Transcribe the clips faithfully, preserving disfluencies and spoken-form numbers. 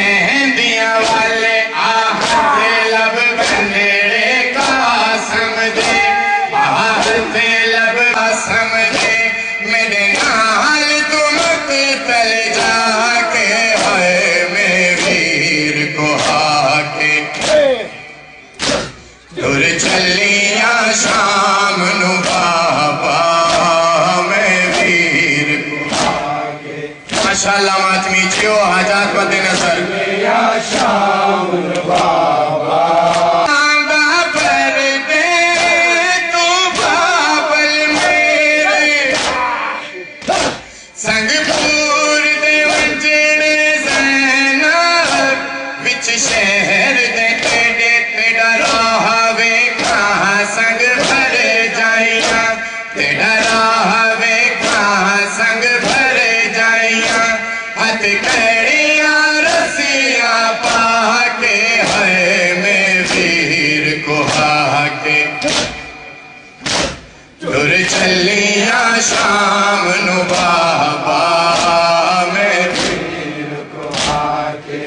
مہندیاں والے آہتے لب بندے قاسم دے آہتے لب قاسم دے میرے نال تم قتل جا کے ہے میں ویر کو آ کے دور چلیاں شام نو بابا میں ویر کو آ کے ماشاءاللہ ماتمی چیو حاجات مد نظر یا شام نو بابا سنگ پور دے وجڑے زینب وچ شہر دے ٹیڈے تیڑا راہ ویکھاں سنگ بھر جائیاں تیڑا راہ ویکھاں سنگ بھر جائیاں ہتھ کڑیاں رسیاں پا کے ہے میں ویر کو آ کے دور چلیاں شام نو بابا میں ویر کو آ کے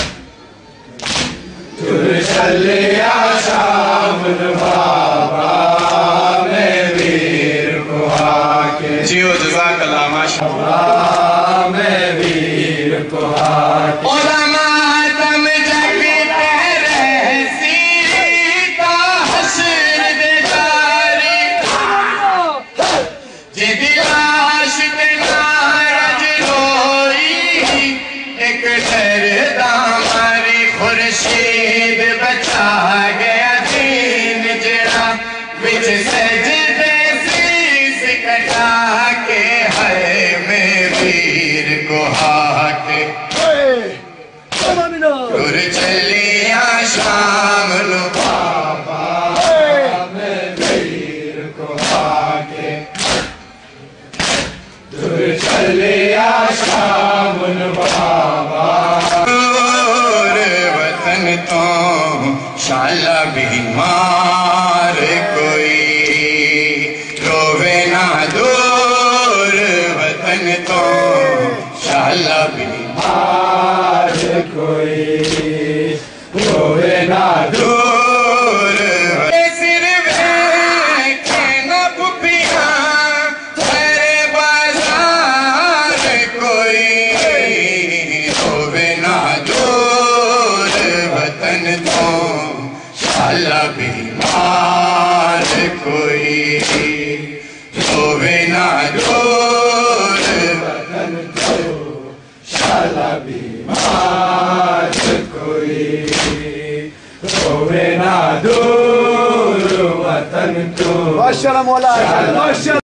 دور چلیاں شام نو بابا میں ویر کو آ کے جیو جزاک اللہ ماشاءاللہ میں ویر کو آ کے علماء تم جگتے رہسی تا حشر دے جاری جی دلاش تے نارج روئی ایک ڈردہ ماری خورشید بچا گیا دین جڑا وچ سجدے سیس کٹا کے ہے میں ویر کو آ کے دور چلیاں شام نو بابا میں ویر کو آ کے دور چلیاں شام نو بابا دور وطن تو شالا بیمار کوئی روے نہ دور وطن تو شالا بیمار کوئی روے نہ دور سر ویکھے نہ پھپیاں تیرے بازار کوئی روے نہ دور وطن تو شالا بیمار کوئی روے نہ دور وطن تو شالا بیمار کوئی روے نہ دور وطن تو ماشاءاللہ مولا